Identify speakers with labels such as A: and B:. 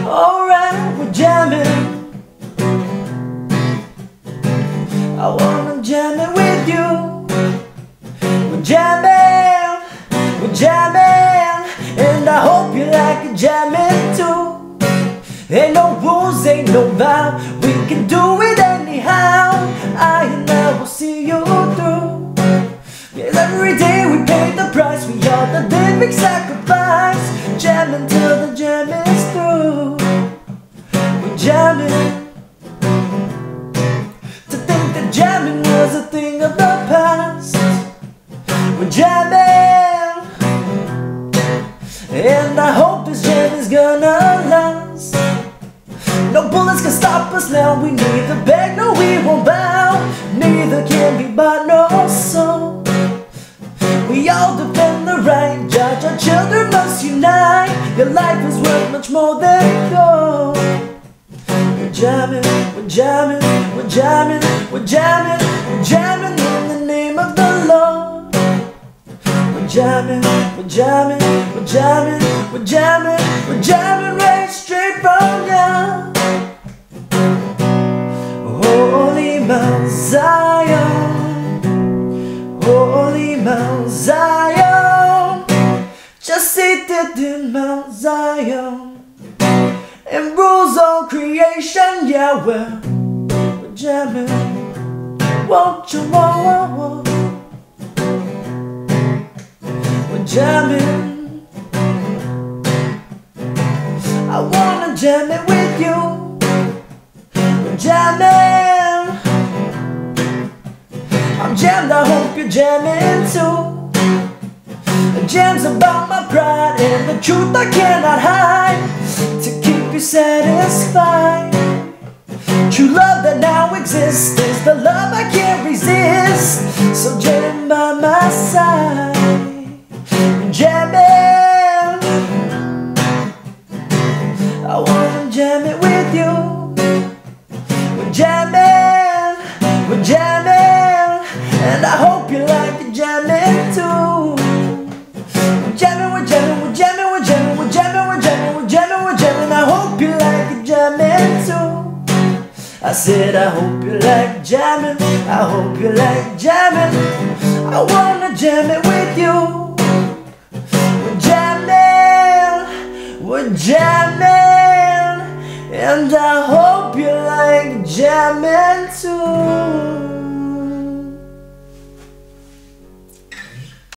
A: Alright, we're jamming. I wanna jam it with you. We're jamming, and I hope you like it jamming too. Ain't no rules, ain't no vow, we can do it anyhow. I and I will see you through. Yes, every day we pay the price, we are the living sacrifice. Jamming till the jam is through. We're jamming. Jamming was a thing of the past. We're jamming, and I hope this jam is gonna last. No bullets can stop us now. We neither beg, no we won't bow. Neither can be bought, no soul. We all defend the right. Judge our children must unite. Your life is worth much more than gold. We're jamming, we're jamming, we're jamming, we're jamming, we're jamming in the name of the Lord. We're jamming, we're jamming, we're jamming, we're jamming, we're jamming right straight from ya. Holy Mount Zion, Holy Mount Zion, just seated in Mount Zion, and rules all creation, yeah, we're jamming. Won't you, whoa, we're jamming. I wanna jam it with you. We're jamming. I'm jammed, I hope you're jamming too. The jam's about my pride and the truth I cannot hide, to keep you satisfied. True love that now exists is the love I can't resist. So jam by my side, jamming. I wanna jam it with you. We're jamming, and I hope you like it jamming too. We're jamming, we're jamming, we're jamming, we're jamming, we're jamming, we're jamming, we're jamming, we're jamming. I hope you like it jamming too. I said I hope you like jamming, I hope you like jamming. I wanna jam it with you. We're jamming, and I hope you like jamming too.